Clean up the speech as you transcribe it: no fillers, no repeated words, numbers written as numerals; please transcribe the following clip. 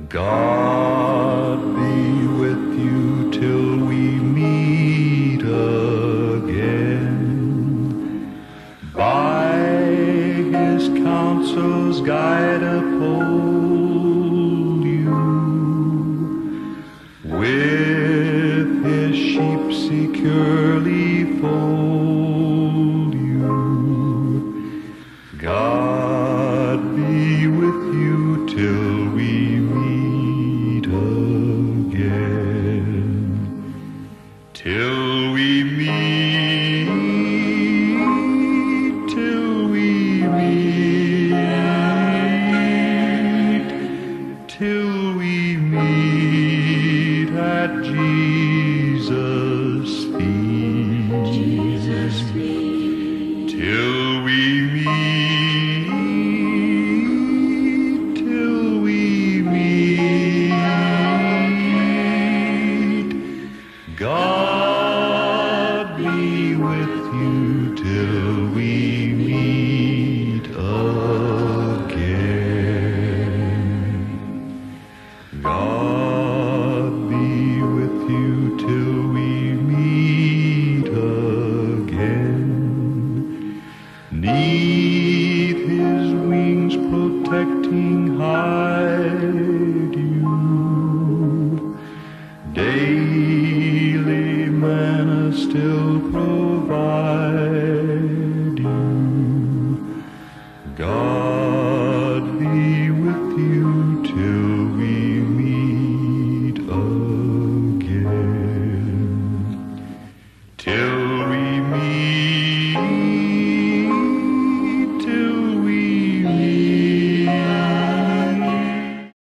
God be with you till we meet again. By his counsels guide, uphold you. With his sheep securely fold you. God be with you till we meet again. Till we meet, till we meet, till we meet at Jesus' feet. Jesus' feet. Till we meet, till we meet. God be with you till we meet again. God be with you till we meet again. 'Neath his wings protecting